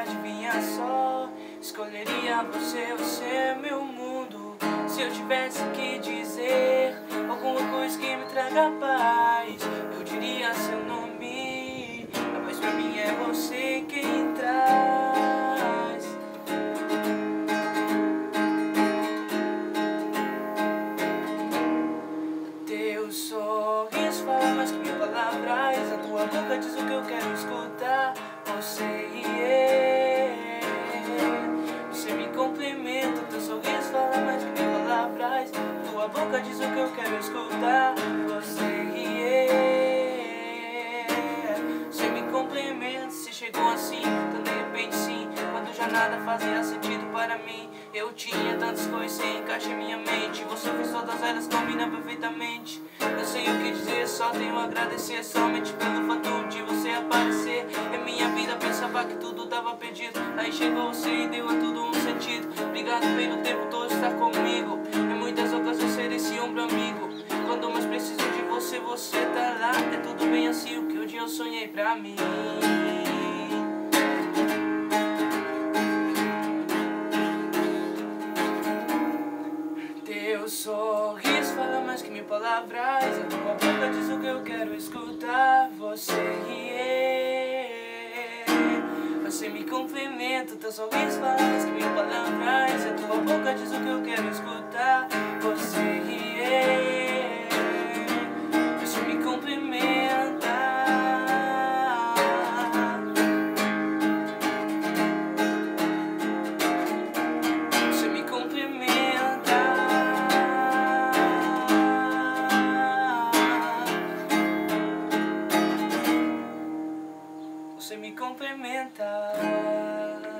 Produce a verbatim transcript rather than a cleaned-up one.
adivinha só, escolheria você, você é meu mundo. Se eu tivesse que dizer alguma coisa que me traga paz, eu diria seu nome. A paz pra mim é você quem traz. Teu sorriso fala mais que mil palavras, a tua boca diz o que eu quero escutar. Você e eu, você me complementa. Teu sorriso fala mais que mil palavras, tua boca diz o que eu quero escutar. Você e eu, você me complementa. Se chegou assim, então de repente sim, quando já nada fazia sentido para mim. Eu tinha tantas coisas sem encaixe em minha mente, você fez todas elas combinar perfeitamente. Eu sei o que dizer, só tenho a agradecer, somente pelo fato de você aparecer em minha vida. Pensava que tudo tava perdido, aí chegou você e deu a tudo um sentido. Obrigado pelo tempo todo estar comigo, em muitas ocasiões ser esse ombro amigo. Quando mais preciso de você, você tá lá. É tudo bem assim, o que um dia eu sonhei pra mim. Teu sorriso fala mais que mil palavras, a tua boca diz o que eu quero escutar. Você e eu, você me complementa. Teu sorriso fala mais que mil palavras, a tua boca diz o que eu quero escutar. Você e eu, você me complementa. Você me complementa. Você me complementa.